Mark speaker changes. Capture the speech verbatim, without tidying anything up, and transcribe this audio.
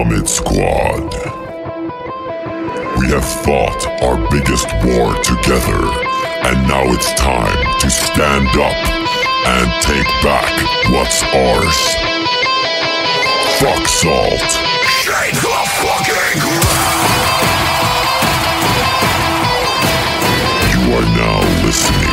Speaker 1: Vomit Squad. We have fought our biggest war together, and now it's time to stand up and take back what's ours. Fuck Salt. Shake the fucking ground! You are now listening